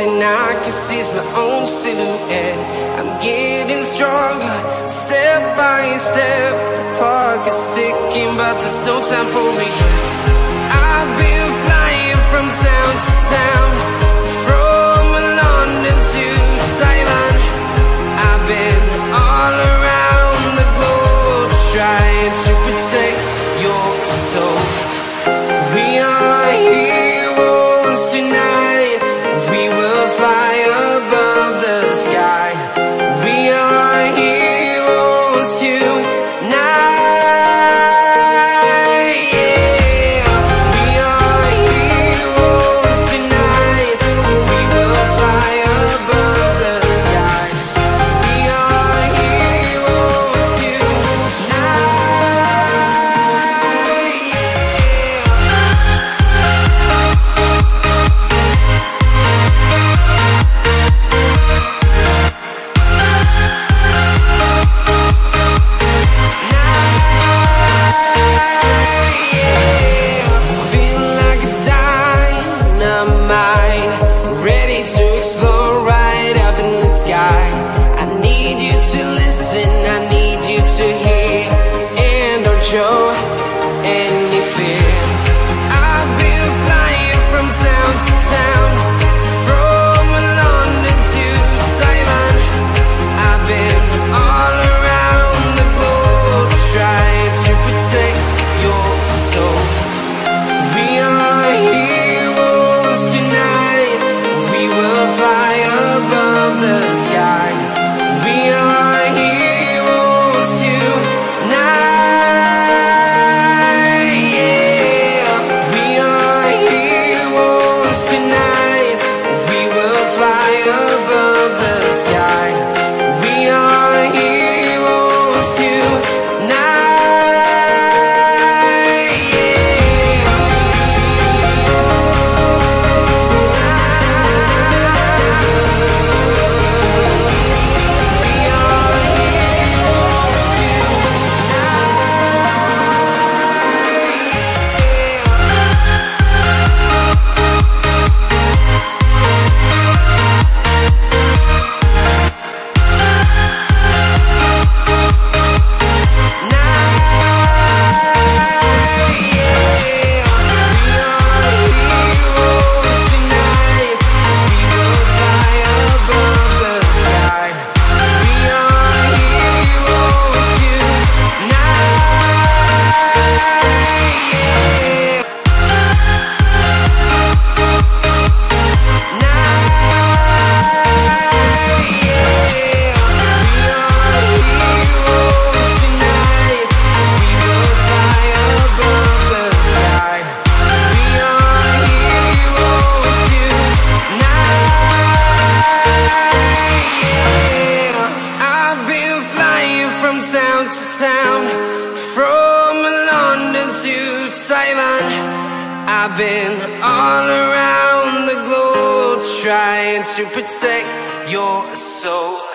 thing I can see is my own silhouette. I'm getting stronger, step by step. The clock is ticking, but there's no time for regrets. I've been flying from town to town, from London to Taiwan. I've been all around the globe, trying to protect your soul. We are heroes tonight. We will fly above the sky. We are heroes tonight. Yeah. We are heroes tonight. We will fly above the sky. We are heroes tonight. Ready to explore right up in the sky. I need you to listen, I need you to hear, and don't show any fear. I've been flying from town to town, from London to Taiwan. I've been all around the globe, trying to protect your soul. We are heroes tonight. We will fly above the sky. We are heroes tonight. Yeah. We are heroes tonight. We will fly above the sky. We are heroes tonight. Town to town, from London to Taiwan. I've been all around the globe, trying to protect your soul.